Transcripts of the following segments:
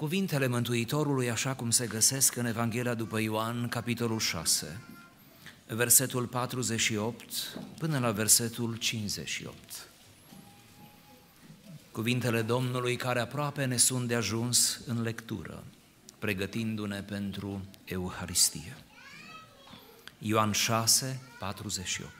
Cuvintele Mântuitorului așa cum se găsesc în Evanghelia după Ioan, capitolul 6, versetul 48 până la versetul 58. Cuvintele Domnului care aproape ne sunt de ajuns în lectură, pregătindu-ne pentru Euharistie. Ioan 6, 48.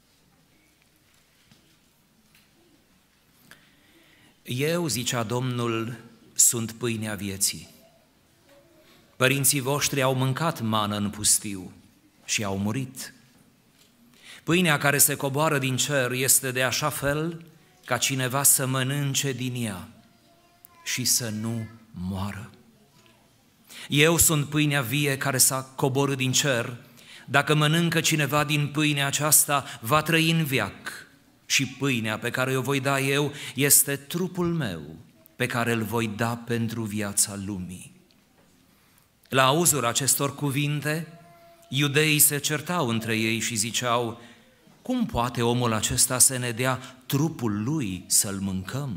Eu, zicea Domnul, sunt pâinea vieții. Părinții voștri au mâncat mană în pustiu și au murit. Pâinea care se coboară din cer este de așa fel ca cineva să mănânce din ea și să nu moară. Eu sunt pâinea vie care s-a coborât din cer. Dacă mănâncă cineva din pâinea aceasta, va trăi în veac. Și pâinea pe care o voi da eu este trupul meu, pe care îl voi da pentru viața lumii. La auzul acestor cuvinte, iudeii se certau între ei și ziceau: cum poate omul acesta să ne dea trupul lui să-l mâncăm?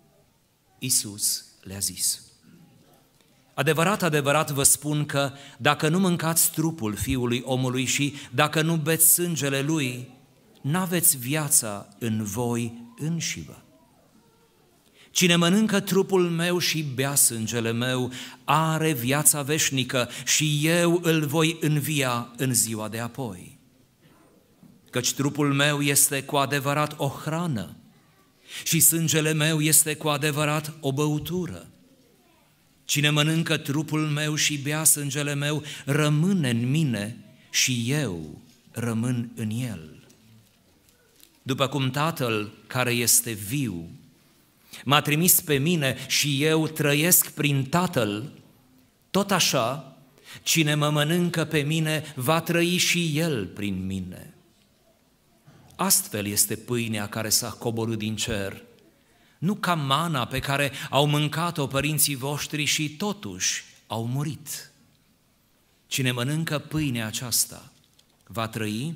Iisus le-a zis: adevărat, adevărat vă spun că dacă nu mâncați trupul Fiului omului și dacă nu beți sângele lui, n-aveți viața în voi înșivă. Cine mănâncă trupul meu și bea sângele meu are viața veșnică și eu îl voi învia în ziua de apoi. Căci trupul meu este cu adevărat o hrană și sângele meu este cu adevărat o băutură. Cine mănâncă trupul meu și bea sângele meu rămâne în mine și eu rămân în el. După cum Tatăl, care este viu, m-a trimis pe mine și eu trăiesc prin Tatăl, tot așa, cine mă mănâncă pe mine, va trăi și el prin mine. Astfel este pâinea care s-a coborât din cer, nu ca mana pe care au mâncat-o părinții voștri și totuși au murit. Cine mănâncă pâinea aceasta va trăi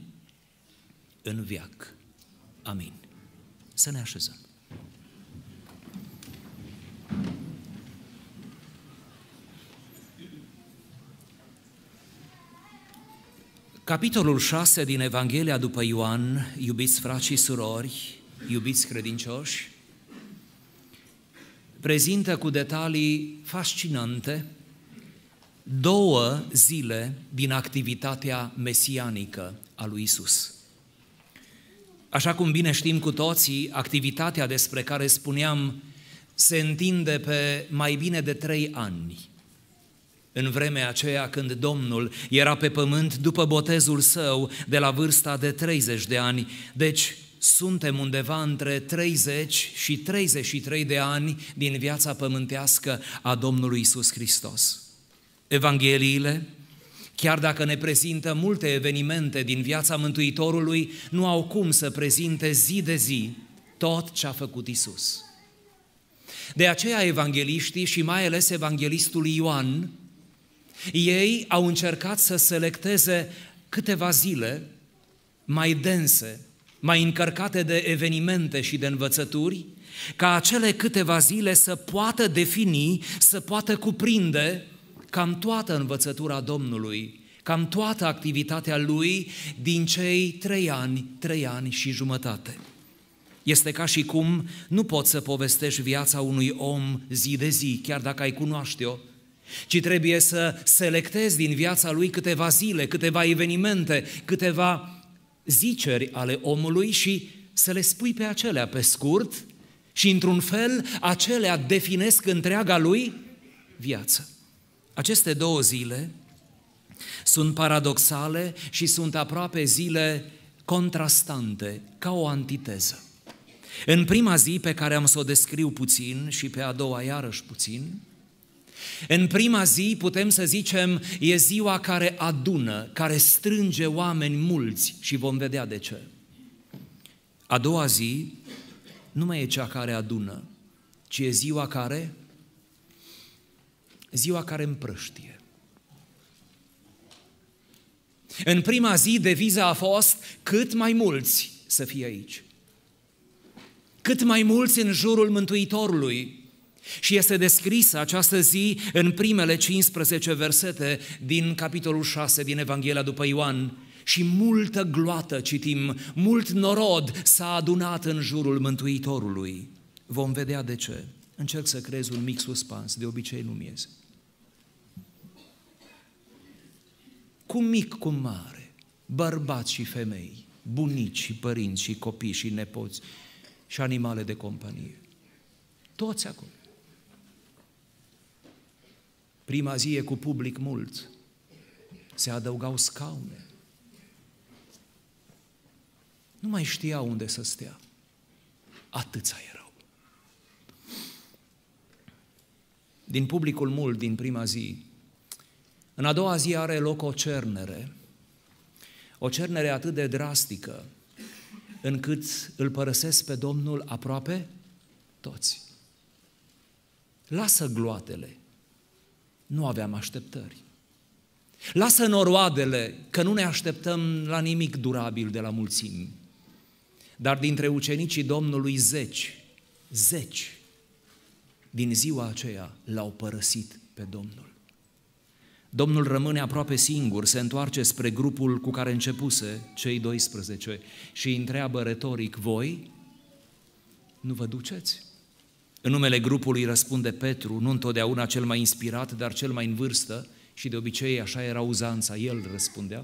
în veac. Amin. Să ne așezăm. Capitolul 6 din Evanghelia după Ioan, iubiți frați și surori, iubiți credincioși, prezintă cu detalii fascinante 2 zile din activitatea mesianică a lui Iisus. Așa cum bine știm cu toții, activitatea despre care spuneam se întinde pe mai bine de 3 ani. În vremea aceea când Domnul era pe pământ după botezul său de la vârsta de 30 de ani, deci suntem undeva între 30 și 33 de ani din viața pământească a Domnului Iisus Hristos. Evangheliile, chiar dacă ne prezintă multe evenimente din viața Mântuitorului, nu au cum să prezinte zi de zi tot ce a făcut Iisus. De aceea evangheliștii și mai ales evanghelistul Ioan, ei au încercat să selecteze câteva zile mai dense, mai încărcate de evenimente și de învățături, ca acele câteva zile să poată defini, să poată cuprinde cam toată învățătura Domnului, cam toată activitatea Lui din cei 3 ani și jumătate. Este ca și cum nu poți să povestești viața unui om zi de zi, chiar dacă ai cunoaște-o, ci trebuie să selectezi din viața lui câteva zile, câteva evenimente, câteva ziceri ale omului și să le spui pe acelea pe scurt și într-un fel acelea definesc întreaga lui viață. Aceste 2 zile sunt paradoxale și sunt aproape zile contrastante, ca o antiteză. În prima zi, pe care am să o descriu puțin și pe a doua iarăși puțin, în prima zi putem să zicem e ziua care adună, care strânge oameni mulți și vom vedea de ce. A doua zi nu mai e cea care adună, ci e ziua care împrăștie. În prima zi deviza a fost cât mai mulți să fie aici. Cât mai mulți în jurul Mântuitorului. Și este descrisă această zi în primele 15 versete din capitolul 6 din Evanghelia după Ioan. Și multă gloată, citim, mult norod s-a adunat în jurul Mântuitorului. Vom vedea de ce. Încerc să creez un mic suspans, de obicei nu-mi iese. Cum mic, cum mare, bărbați și femei, bunici și părinți și copii și nepoți și animale de companie. Toți acolo. Prima zi e cu public mult. Se adăugau scaune. Nu mai știau unde să stea. Atâția erau. Din publicul mult din prima zi, în a doua zi are loc o cernere atât de drastică, încât îl părăsesc pe Domnul aproape toți. Lasă gloatele, nu aveam așteptări. Lasă noroadele, că nu ne așteptăm la nimic durabil de la mulțimi. Dar dintre ucenicii Domnului zeci, din ziua aceea l-au părăsit pe Domnul. Domnul rămâne aproape singur, se întoarce spre grupul cu care începuse, cei 12, și îi întreabă retoric: voi nu vă duceți? În numele grupului răspunde Petru, nu întotdeauna cel mai inspirat, dar cel mai în vârstă, și de obicei așa era uzanța, el răspundea.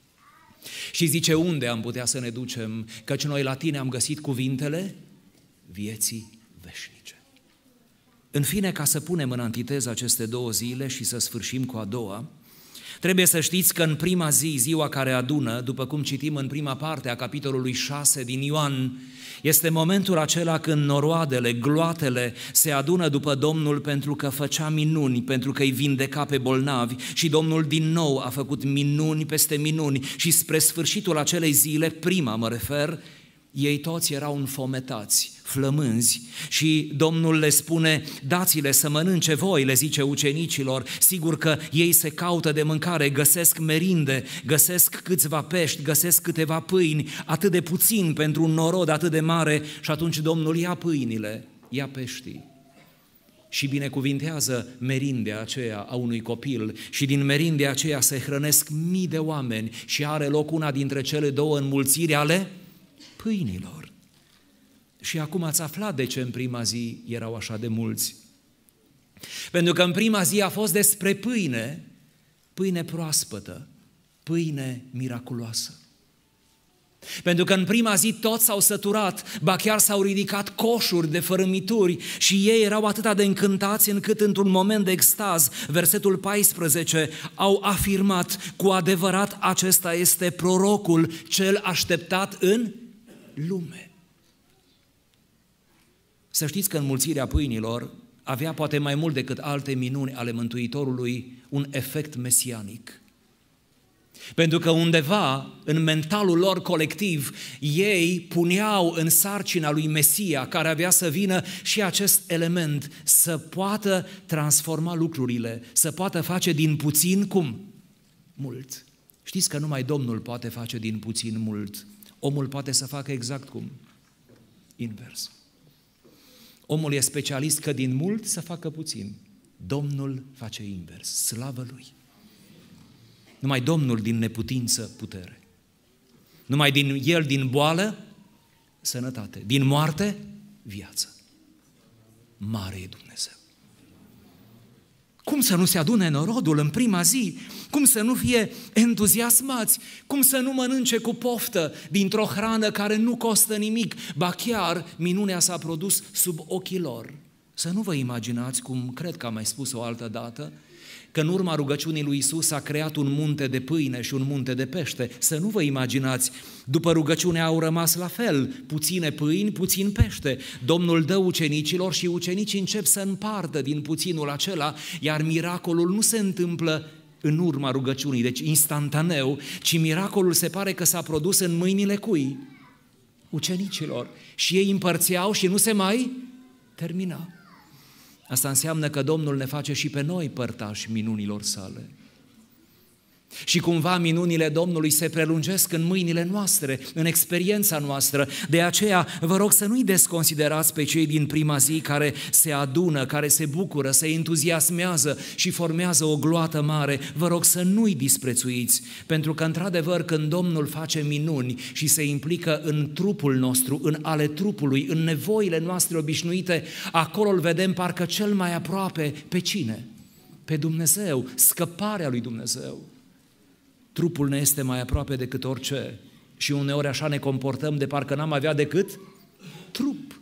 Și zice: unde am putea să ne ducem, căci noi la tine am găsit cuvintele vieții veșnice. În fine, ca să punem în antiteză aceste două zile și să sfârșim cu a doua, trebuie să știți că în prima zi, ziua care adună, după cum citim în prima parte a capitolului 6 din Ioan, este momentul acela când noroadele, gloatele se adună după Domnul pentru că făcea minuni, pentru că îi vindeca pe bolnavi, și Domnul din nou a făcut minuni peste minuni și spre sfârșitul acelei zile, prima mă refer, ei toți erau înfometați, flămânzi, și Domnul le spune: dați-le să mănânce voi, le zice ucenicilor. Sigur că ei se caută de mâncare, găsesc merinde, găsesc câțiva pești, găsesc câteva pâini, atât de puțin pentru un norod atât de mare, și atunci Domnul ia pâinile, ia peștii și binecuvintează merindea aceea a unui copil, și din merindea aceea se hrănesc mii de oameni și are loc una dintre cele două înmulțiri ale pâinilor. Și acum ați aflat de ce în prima zi erau așa de mulți. Pentru că în prima zi a fost despre pâine, pâine proaspătă, pâine miraculoasă. Pentru că în prima zi toți s-au săturat, ba chiar s-au ridicat coșuri de fărâmituri și ei erau atât de încântați încât într-un moment de extaz, versetul 14, au afirmat: cu adevărat acesta este prorocul cel așteptat în lume. Să știți că înmulțirea pâinilor avea poate mai mult decât alte minuni ale Mântuitorului un efect mesianic. Pentru că undeva în mentalul lor colectiv ei puneau în sarcina lui Mesia, care avea să vină, și acest element, să poată transforma lucrurile, să poată face din puțin cum? Mult. Știți că numai Domnul poate face din puțin mult. Omul poate să facă exact cum? Invers. Omul e specialist că din mult să facă puțin. Domnul face invers. Slavă Lui! Numai Domnul din neputință putere. Numai din El din boală sănătate. Din moarte viață. Mare e Dumnezeu. Cum să nu se adune norodul în prima zi? Cum să nu fie entuziasmați? Cum să nu mănânce cu poftă dintr-o hrană care nu costă nimic? Ba chiar minunea s-a produs sub ochii lor. Să nu vă imaginați, cum cred că am mai spus o altă dată, că în urma rugăciunii lui Iisus s-a creat un munte de pâine și un munte de pește. Să nu vă imaginați, după rugăciune au rămas la fel, puține pâini, puțin pește. Domnul dă ucenicilor și ucenicii încep să împartă din puținul acela, iar miracolul nu se întâmplă în urma rugăciunii, deci instantaneu, ci miracolul se pare că s-a produs în mâinile cui? Ucenicilor. Și ei împărțeau și nu se mai termina. Asta înseamnă că Domnul ne face și pe noi părtași minunilor sale. Și cumva minunile Domnului se prelungesc în mâinile noastre, în experiența noastră. De aceea vă rog să nu-i desconsiderați pe cei din prima zi care se adună, care se bucură, se entuziasmează și formează o gloată mare. Vă rog să nu-i disprețuiți, pentru că într-adevăr când Domnul face minuni și se implică în trupul nostru, în ale trupului, în nevoile noastre obișnuite, acolo îl vedem parcă cel mai aproape pe cine? Pe Dumnezeu, scăparea lui Dumnezeu. Trupul ne este mai aproape decât orice și uneori așa ne comportăm de parcă n-am avea decât trup.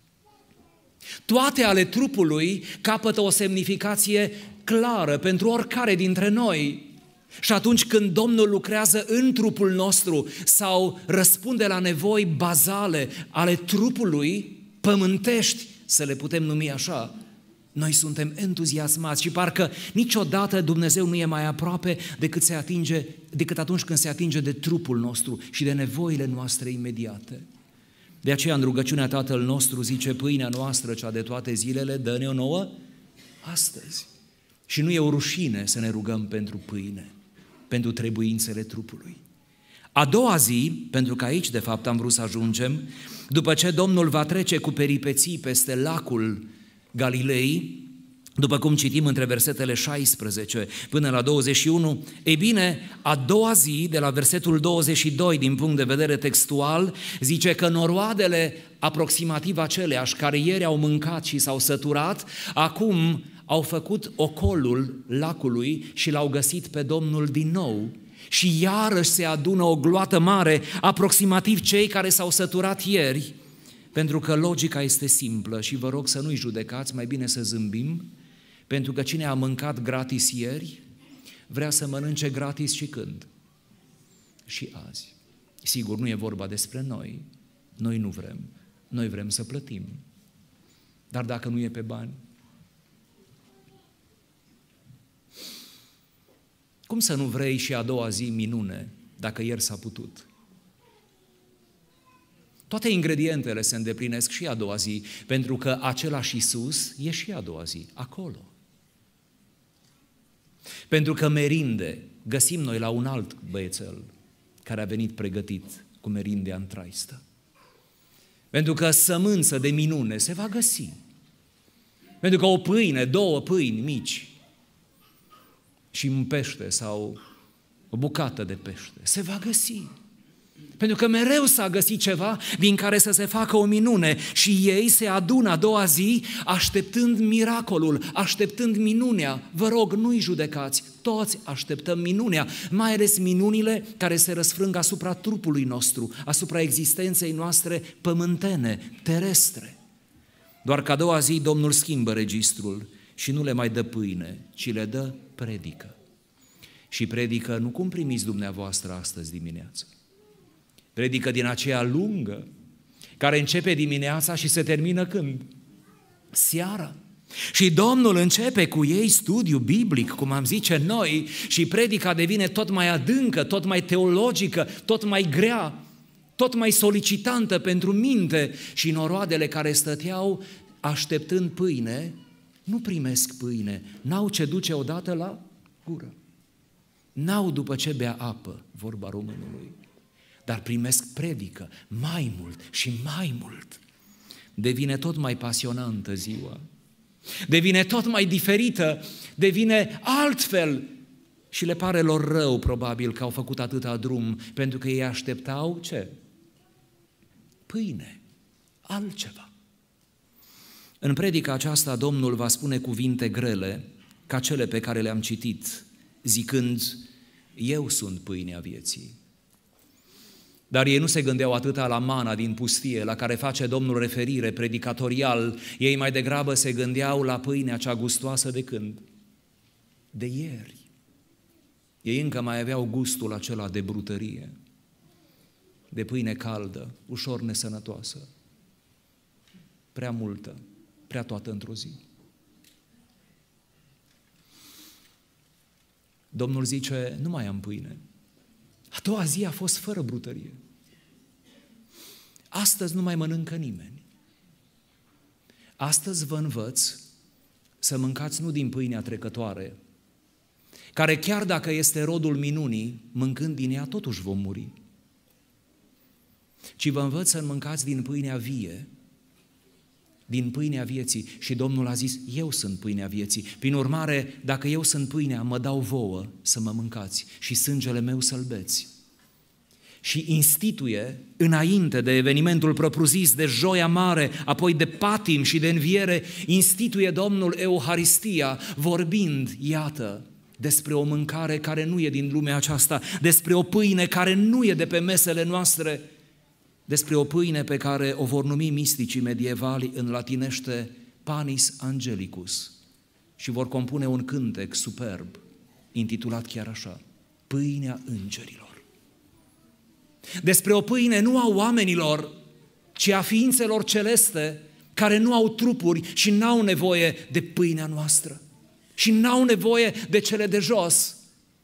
Toate ale trupului capătă o semnificație clară pentru oricare dintre noi. Și atunci când Domnul lucrează în trupul nostru sau răspunde la nevoi bazale ale trupului, pământești, să le putem numi așa, noi suntem entuziasmați și parcă niciodată Dumnezeu nu e mai aproape decât atunci când se atinge de trupul nostru și de nevoile noastre imediate. De aceea în rugăciunea Tatăl nostru zice: pâinea noastră, cea de toate zilele, dă-ne-o nouă astăzi. Și nu e o rușine să ne rugăm pentru pâine, pentru trebuințele trupului. A doua zi, pentru că aici de fapt am vrut să ajungem, după ce Domnul va trece cu peripeții peste lacul Galilei, după cum citim între versetele 16 până la 21, ei bine, a doua zi, de la versetul 22, din punct de vedere textual, zice că noroadele aproximativ aceleași care ieri au mâncat și s-au săturat, acum au făcut ocolul lacului și l-au găsit pe Domnul din nou. Și iarăși se adună o gloată mare, aproximativ cei care s-au săturat ieri, pentru că logica este simplă și vă rog să nu-i judecați, mai bine să zâmbim, pentru că cine a mâncat gratis ieri, vrea să mănânce gratis și când? Și azi. Sigur, nu e vorba despre noi, noi nu vrem, noi vrem să plătim. Dar dacă nu e pe bani? Cum să nu vrei și a doua zi minune, dacă ieri s-a putut? Toate ingredientele se îndeplinesc și a doua zi, pentru că același Iisus e și a doua zi, acolo. Pentru că merinde găsim noi la un alt băiețel care a venit pregătit cu merindea în traistă. Pentru că sămânță de minune se va găsi. Pentru că o pâine, două pâini mici și un pește sau o bucată de pește se va găsi. Pentru că mereu s-a găsit ceva din care să se facă o minune și ei se adună a doua zi așteptând miracolul, așteptând minunea. Vă rog, nu-i judecați, toți așteptăm minunea, mai ales minunile care se răsfrâng asupra trupului nostru, asupra existenței noastre pământene, terestre. Doar că a doua zi Domnul schimbă registrul și nu le mai dă pâine, ci le dă predică. Și predică nu cum primiți dumneavoastră astăzi dimineață. Predică din aceea lungă, care începe dimineața și se termină când? Seara. Și Domnul începe cu ei studiu biblic, cum am zice noi, și predica devine tot mai adâncă, tot mai teologică, tot mai grea, tot mai solicitantă pentru minte și noroadele care stăteau așteptând pâine, nu primesc pâine, n-au ce duce odată la gură. N-au după ce bea apă, vorba românului, dar primesc predică mai mult și mai mult. Devine tot mai pasionantă ziua, devine tot mai diferită, devine altfel și le pare lor rău probabil că au făcut atâta drum, pentru că ei așteptau ce? Pâine, altceva. În predica aceasta Domnul va spune cuvinte grele ca cele pe care le-am citit, zicând: eu sunt pâinea vieții. Dar ei nu se gândeau atâta la mana din pustie, la care face Domnul referire predicatorial, ei mai degrabă se gândeau la pâinea cea gustoasă de când? De ieri. Ei încă mai aveau gustul acela de brutărie, de pâine caldă, ușor nesănătoasă, prea multă, prea toată într-o zi. Domnul zice: nu mai am pâine. A doua zi a fost fără brutărie. Astăzi nu mai mănâncă nimeni. Astăzi vă învăț să mâncați nu din pâinea trecătoare, care chiar dacă este rodul minunii, mâncând din ea, totuși vom muri. Ci vă învăț să mâncați din pâinea vie, din pâinea vieții. Și Domnul a zis, eu sunt pâinea vieții. Prin urmare, dacă eu sunt pâinea, mă dau vouă să mă mâncați și sângele meu să-l beți. Și instituie, înainte de evenimentul propriu-zis, de Joia Mare, apoi de patim și de înviere, instituie Domnul Euharistia, vorbind, iată, despre o mâncare care nu e din lumea aceasta, despre o pâine care nu e de pe mesele noastre, despre o pâine pe care o vor numi misticii medievali în latinește Panis Angelicus și vor compune un cântec superb, intitulat chiar așa, Pâinea Îngerilor. Despre o pâine nu a oamenilor, ci a ființelor celeste, care nu au trupuri și n-au nevoie de pâinea noastră și n-au nevoie de cele de jos.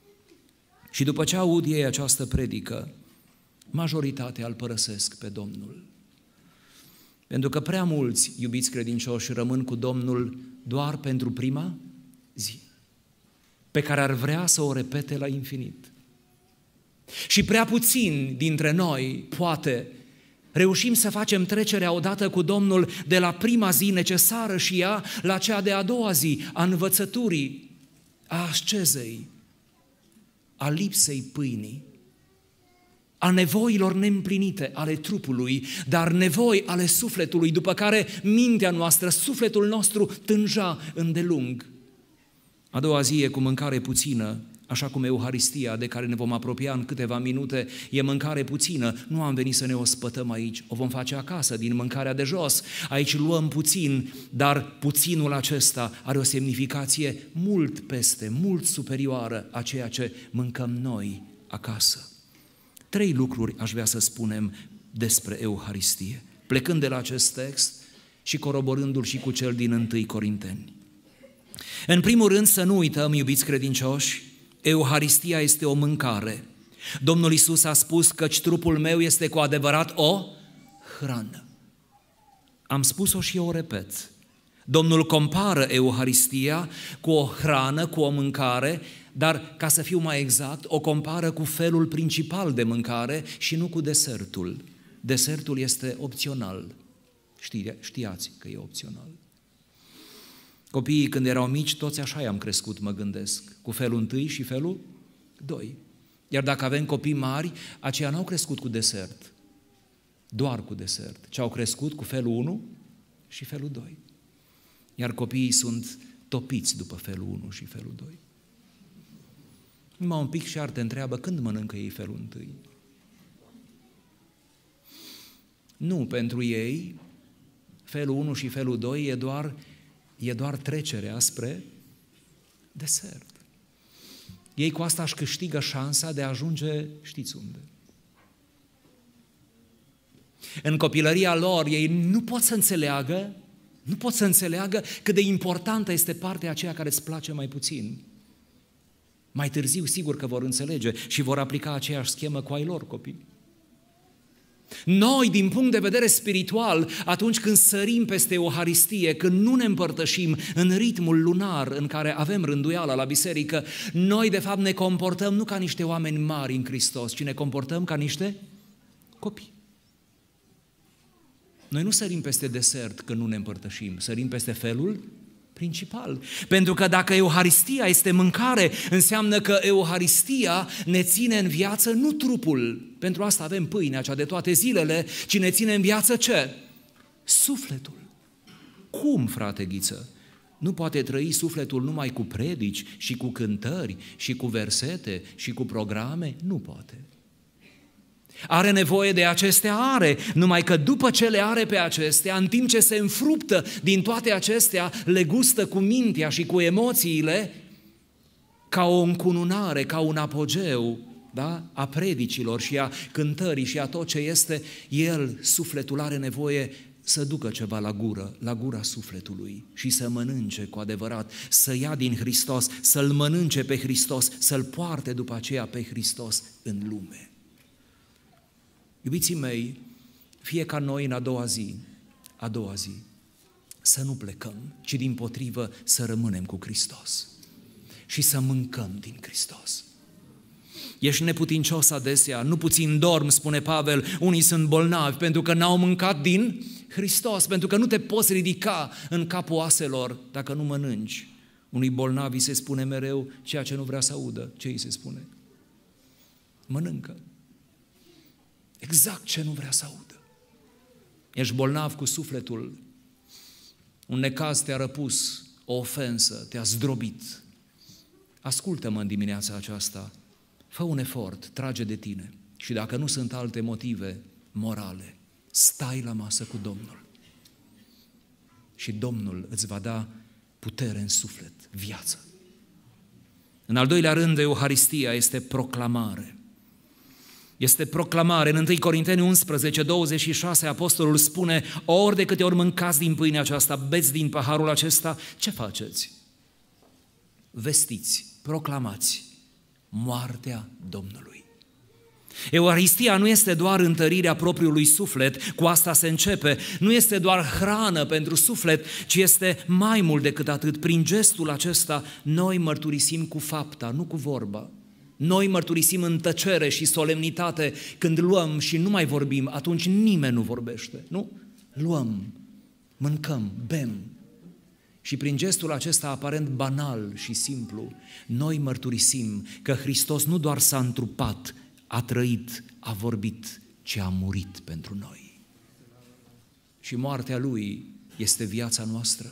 Și după ce aud ei această predică, majoritatea îl părăsesc pe Domnul. Pentru că prea mulți, iubiți credincioși, rămân cu Domnul doar pentru prima zi, pe care ar vrea să o repete la infinit. Și prea puțini dintre noi, poate, reușim să facem trecerea odată cu Domnul de la prima zi necesară și ea la cea de-a doua zi, a învățăturii, a ascezei, a lipsei pâinii, a nevoilor neîmplinite ale trupului, dar nevoi ale sufletului, după care mintea noastră, sufletul nostru tânja îndelung. A doua zi e cu mâncare puțină, așa cum Euharistia, de care ne vom apropia în câteva minute, e mâncare puțină. Nu am venit să ne ospătăm aici, o vom face acasă, din mâncarea de jos. Aici luăm puțin, dar puținul acesta are o semnificație mult peste, mult superioară a ceea ce mâncăm noi acasă. 3 lucruri aș vrea să spunem despre Euharistie, plecând de la acest text și coroborându-l și cu cel din 1 Corinteni. În primul rând, să nu uităm, iubiți credincioși, Euharistia este o mâncare. Domnul Iisus a spus căci trupul meu este cu adevărat o hrană. Am spus-o și eu o repet. Domnul compară Euharistia cu o hrană, cu o mâncare, dar, ca să fiu mai exact, o compară cu felul principal de mâncare și nu cu desertul. Desertul este opțional. Știați că e opțional. Copiii, când erau mici, toți așa i-am crescut, mă gândesc, cu felul 1 și felul 2. Iar dacă avem copii mari, aceia n-au crescut cu desert, doar cu desert, ci au crescut cu felul 1 și felul 2. Iar copiii sunt topiți după felul 1 și felul 2. Numai un pic și ar te întreabă când mănâncă ei felul 1. Nu, pentru ei, felul 1 și felul 2 e doar trecerea spre desert. Ei cu asta își câștigă șansa de a ajunge, știți unde? În copilăria lor, ei nu pot să înțeleagă cât de importantă este partea aceea care îți place mai puțin. Mai târziu, sigur că vor înțelege și vor aplica aceeași schemă cu ai lor copii. Noi, din punct de vedere spiritual, atunci când sărim peste Euharistie, când nu ne împărtășim în ritmul lunar în care avem rânduiala la biserică, noi de fapt ne comportăm nu ca niște oameni mari în Hristos, ci ne comportăm ca niște copii. Noi nu sărim peste desert când nu ne împărtășim, sărim peste felul principal. Pentru că dacă Euharistia este mâncare, înseamnă că Euharistia ne ține în viață nu trupul, pentru asta avem pâinea cea de toate zilele, ci ne ține în viață ce? Sufletul. Cum, frate Ghiță? Nu poate trăi sufletul numai cu predici și cu cântări și cu versete și cu programe? Nu poate. Are nevoie de acestea? Are, numai că după ce le are pe acestea, în timp ce se înfruptă din toate acestea, le gustă cu mintea și cu emoțiile, ca o încununare, ca un apogeu, da? A predicilor și a cântării și a tot ce este, el, sufletul, are nevoie să ducă ceva la gura sufletului și să mănânce cu adevărat, să ia din Hristos, să-L mănânce pe Hristos, să-L poarte după aceea pe Hristos în lume. Iubiții mei, fie ca noi în a doua zi, să nu plecăm, ci dimpotrivă să rămânem cu Hristos. Și și să mâncăm din Hristos. Ești neputincios adesea, nu puțin dorm, spune Pavel, unii sunt bolnavi pentru că n-au mâncat din Hristos, pentru că nu te poți ridica în capul oaselor dacă nu mănânci. Unui bolnav îi se spune mereu ceea ce nu vrea să audă. Ce îi se spune? Mănâncă. Exact ce nu vrea să audă. Ești bolnav cu sufletul, un necaz te-a răpus, o ofensă, te-a zdrobit. Ascultă-mă în dimineața aceasta, fă un efort, trage de tine și dacă nu sunt alte motive morale, stai la masă cu Domnul și Domnul îți va da putere în suflet, viață. În al doilea rând, Euharistia este proclamare. Este proclamare. În 1 Corinteni 11, 26, apostolul spune, ori de câte ori mâncați din pâinea aceasta, beți din paharul acesta, ce faceți? Vestiți, proclamați moartea Domnului. Euharistia nu este doar întărirea propriului suflet, cu asta se începe, nu este doar hrană pentru suflet, ci este mai mult decât atât. Prin gestul acesta noi mărturisim cu fapta, nu cu vorba. Noi mărturisim în tăcere și solemnitate când luăm și nu mai vorbim, atunci nimeni nu vorbește, nu? Luăm, mâncăm, bem. Și prin gestul acesta aparent banal și simplu, noi mărturisim că Hristos nu doar s-a întrupat, a trăit, a vorbit, ci a murit pentru noi. Și moartea Lui este viața noastră.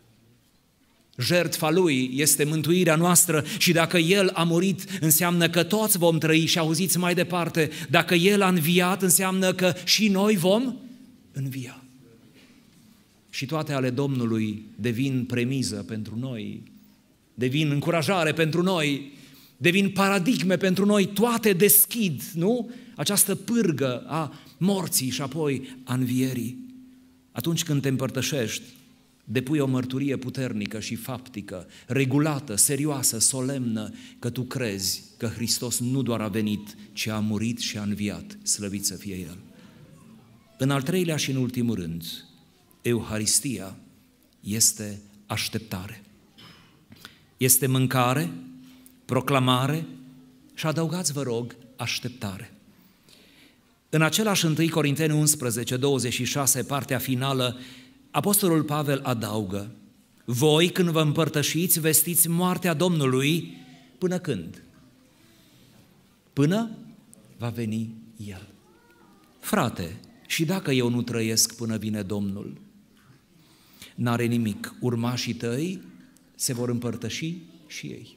Jertfa Lui este mântuirea noastră și dacă El a murit, înseamnă că toți vom trăi și auziți mai departe, dacă El a înviat, înseamnă că și noi vom învia. Și toate ale Domnului devin premiză pentru noi, devin încurajare pentru noi, devin paradigme pentru noi, toate deschid, nu? Această pârgă a morții și apoi a învierii. Atunci când te împărtășești, depui o mărturie puternică și faptică, regulată, serioasă, solemnă, că tu crezi că Hristos nu doar a venit, ci a murit și a înviat, slăvit să fie El. În al treilea și în ultimul rând, Euharistia este așteptare. Este mâncare, proclamare și adăugați, vă rog, așteptare. În același 1 Corinteni 11, 26, partea finală, apostolul Pavel adaugă, voi când vă împărtășiți, vestiți moartea Domnului până când? Până va veni El. Frate, și dacă eu nu trăiesc până vine Domnul, n-are nimic, urmașii tăi se vor împărtăși și ei.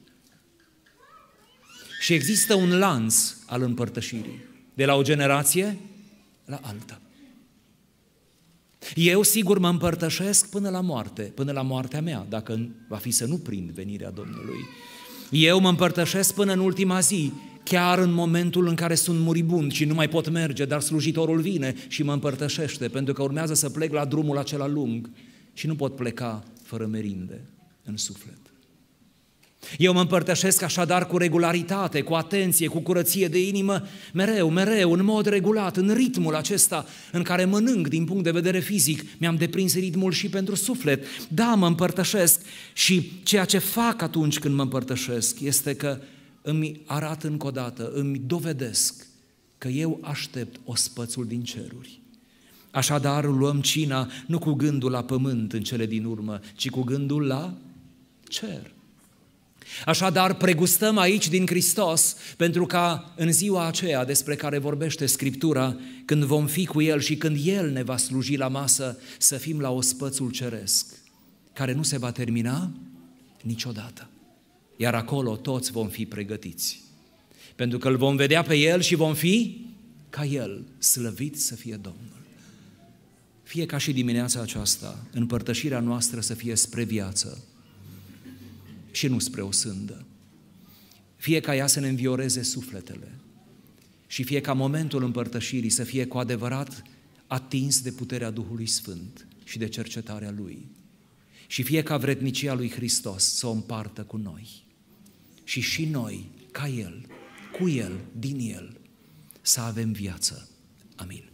Și există un lanț al împărtășirii, de la o generație la alta. Eu sigur mă împărtășesc până la moarte, până la moartea mea, dacă va fi să nu prind venirea Domnului. Eu mă împărtășesc până în ultima zi, chiar în momentul în care sunt muribund și nu mai pot merge, dar slujitorul vine și mă împărtășește, pentru că urmează să plec la drumul acela lung și nu pot pleca fără merinde în suflet. Eu mă împărtășesc așadar cu regularitate, cu atenție, cu curăție de inimă, mereu, în mod regulat, în ritmul acesta în care mănânc din punct de vedere fizic, mi-am deprins ritmul și pentru suflet. Da, mă împărtășesc și ceea ce fac atunci când mă împărtășesc este că îmi arăt încă o dată, îmi dovedesc că eu aștept ospățul din ceruri. Așadar luăm cina nu cu gândul la pământ în cele din urmă, ci cu gândul la cer. Așadar, pregustăm aici din Hristos pentru ca în ziua aceea despre care vorbește Scriptura, când vom fi cu El și când El ne va sluji la masă, să fim la ospățul ceresc, care nu se va termina niciodată. Iar acolo toți vom fi pregătiți, pentru că îl vom vedea pe El și vom fi ca El, slăvit să fie Domnul. Fie ca și dimineața aceasta, împărtășirea noastră să fie spre viață și nu spre o sândă. Fie ca ea să ne învioreze sufletele și fie ca momentul împărtășirii să fie cu adevărat atins de puterea Duhului Sfânt și de cercetarea Lui. Și fie ca vrednicia lui Hristos să o împartă cu noi. Și noi, ca El, cu El, din El, să avem viață. Amin.